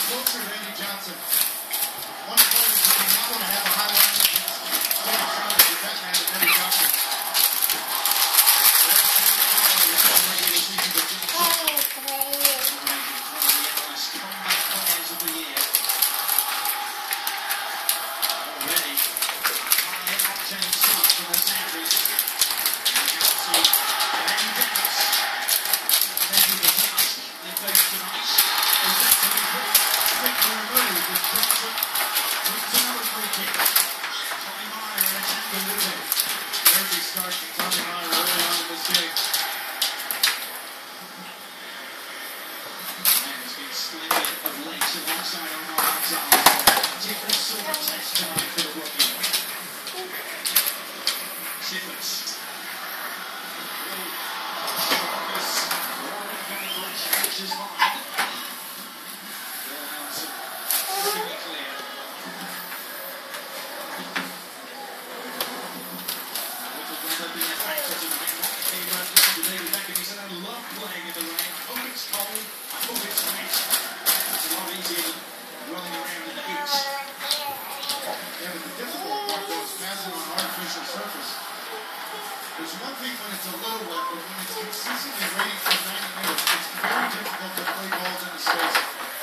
There's one thing when it's a little wet, but when it's consistently raining for 90 minutes, it's very difficult to play balls into space.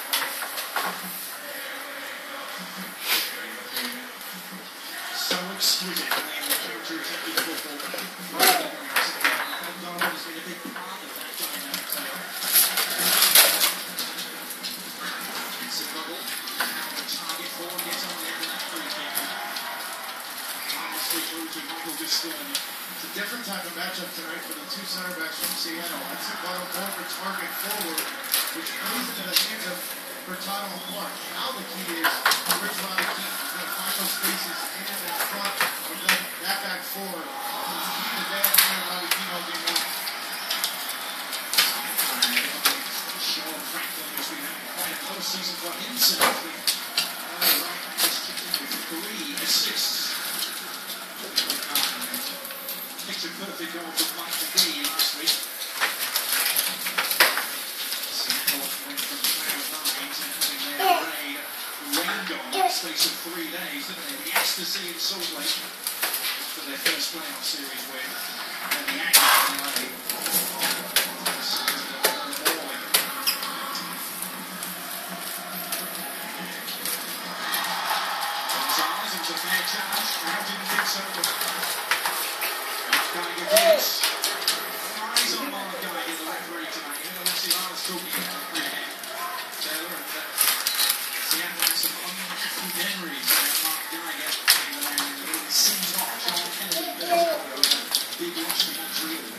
So exquisite playing the counter-attacking football. That has been a big part of that dynamic. It's a bubble. Target forward gets on the end of that free kick. Nicely through to Michael Gaston. It's a different type of matchup tonight for the two center backs from Seattle. That's the bottom going for target forward, which plays into the hands of Bertano and Clark. Now the key is Rich Riley Keith is going to find those spaces in and front of that back forward. To keep the bad man Riley Keith on game one. Sean Franklin has been having quite a close season for himself. Right, just kicked in with 3 assists. Picture perfect goal for Mike McGee last week. Seattle went from cloud 9 to having their raid rained on in the space of 3 days, didn't they? The ecstasy in Salt Lake for their first playoff series win. And the action in LA. Gonzalez into fair challenge. Now didn't think so. Geiger gets eyes on Mark Geiger, the referee tonight. You know, that's the Ireland talking about Taylor and Seattle has some unhappy memories of Mark Geiger and it seems not John Kennedy big loss to Montreal.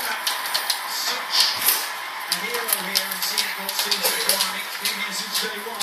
Day one.